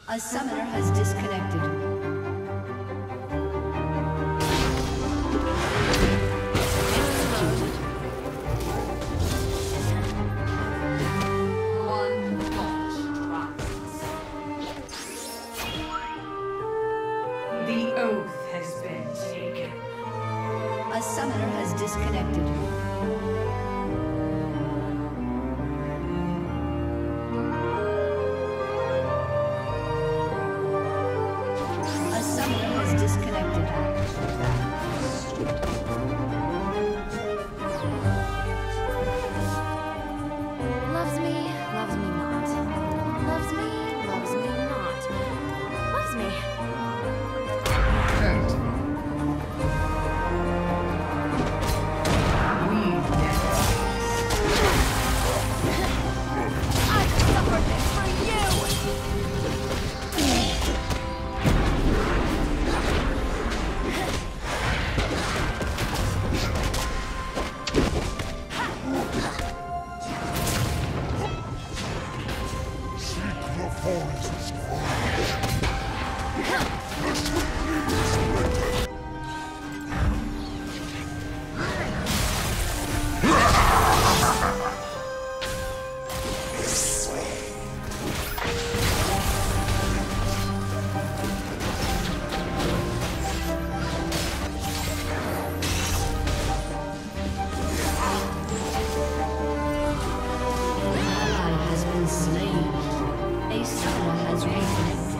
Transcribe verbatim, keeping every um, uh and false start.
A summoner has disconnected. One thought The oath has been taken. A summoner has disconnected. Loves me, loves me not. Loves me, loves me not. Loves me. Hurt. We've never. I suffered this for you! Slain. A summoner has reconnected.